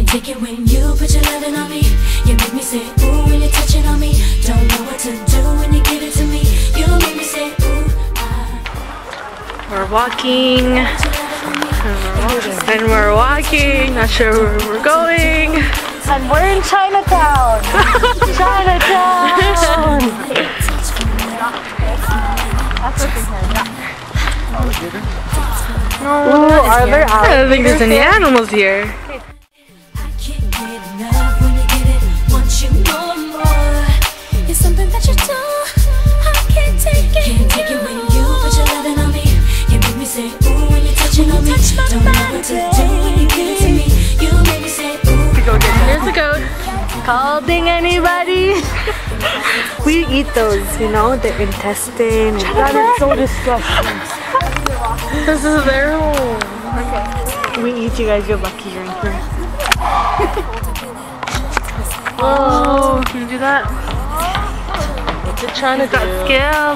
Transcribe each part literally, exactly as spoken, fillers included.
take it when you put your loving on me. You make me say ooh when you're touching on me. Don't know what to do when you give it to me. You make me say ooh. We're walking. And we're walking. Not sure where we're going. And we're in Chinatown. Chinatown. Ooh, are there I don't think there's any animals here. I can't get enough when you get it. Want you more and more. It's something that you do. I can't take it. Can't take it when you put your loving on me. You make me say ooh when you're touching on me. Don't know what to do when you give it to me. You make me say ooh. Here's the goat. Calding anybody? We eat those, you know, the intestine. And that is so disgusting. This is their home. Okay. We eat, you guys. You're lucky you're in here. Oh, can you do that? What's it trying to Got do? skills.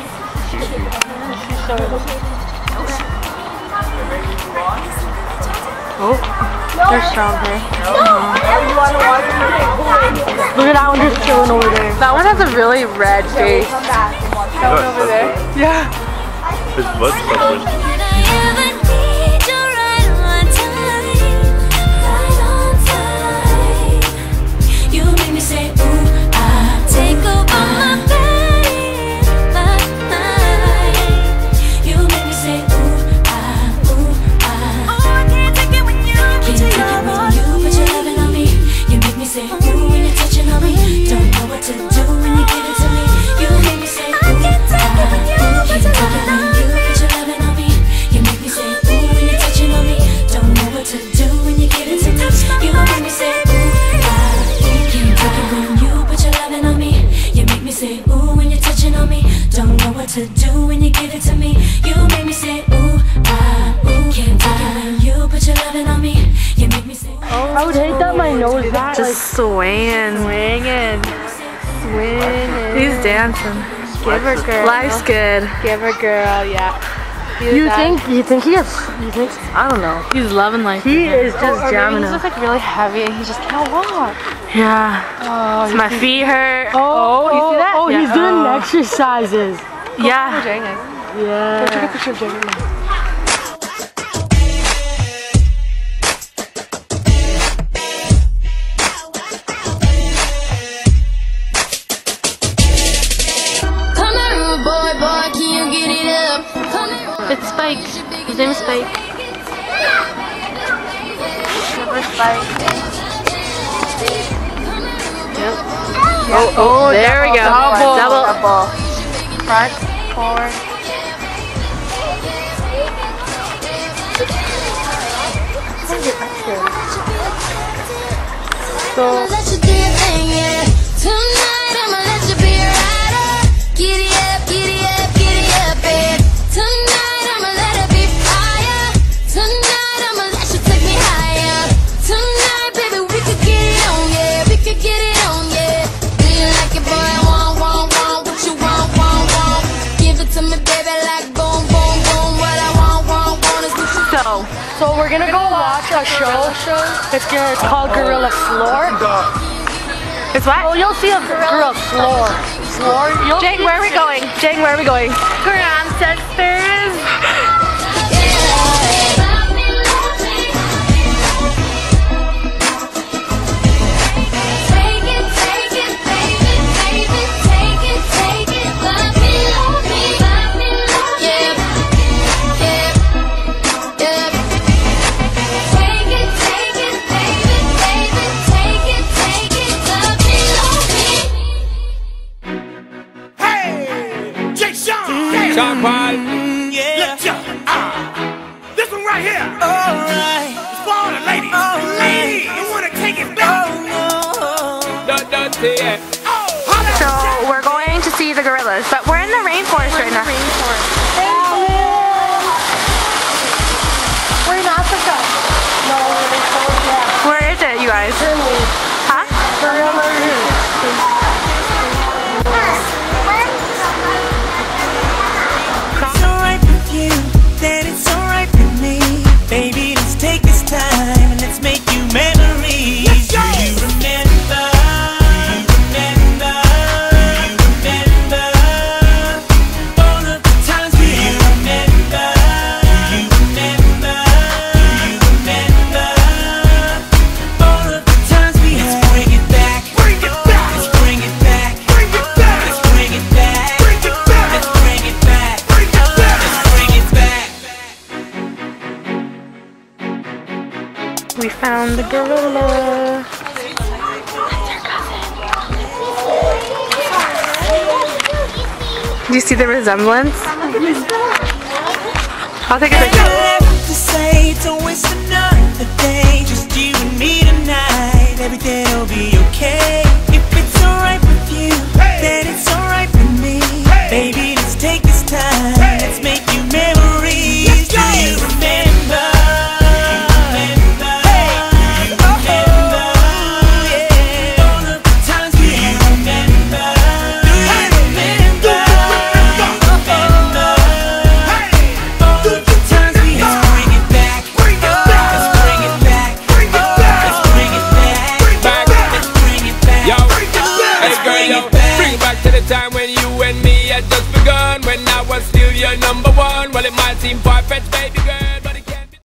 Oh, they're strong, hey? Uh-huh. Look at that one just chilling over there. That one has a really red face. That one over there? Yeah. His blood's suffering. To do when you give it to me, you make me say ooh ah ooh. Can't take it when you put your loving on me. You make me say. Oh, I would hate that my nose that Just swaying. swinging, swinging. He's dancing. Give her, girl. Life's good. Give her, girl. Yeah. You think? You think he is? You think? I don't know. He's loving life. He is just Or maybe jamming he's it. just like really heavy and he just can't walk. Yeah. Oh, My feet hurt. Oh, you see that? Oh, Yeah. he's doing Oh. exercises. Yeah. Yeah. Take a picture of Jagger. It's Spike. His name is Spike. Spike. Yep. Oh, oh, there we go. Double. Double. Double. Front, forward. So. Tonight I'ma let you be a rider. Giddy up, giddy up, giddy up, babe. Tonight I'ma let it be fire. Tonight I'ma let you take me higher. Tonight, baby, we could get it on, yeah. We could get it on, yeah. Do you like it, boy? Want, want, want. What you want, want, want. Give it to me, baby, like boom, boom, boom. What I want, want, want is what you So, So we're gonna go watch a show. It's, gonna, it's called Gorilla Floor. it's what? Oh, you'll see a gorilla floor. Floor. You'll Jang, see where are we going? Jang, where are we going? We're ancestors. Sean Paul. Yeah. Let's jump. Ah. This one right here. Alright. It's for all the ladies. All ladies. You wanna take it back? Oh no. Don't, don't say it. Oh. So, we're going to see the gorillas, but we're in the rainforest right now. We're in Africa. No, we're in Africa. Where is it, you guys? Huh? Gorilla. Baby, let's take this time and let's make you memories. We found the gorilla. Do you see the resemblance? I'll take a picture. To say, don't waste another day. Just you and me tonight. Everything will be okay. If it's alright with you, then it's alright with me. Baby, let's take this time. Let's make new memories. Do you remember? Time when you and me had just begun, when I was still your number one. Well, it might seem far-fetched, baby girl, but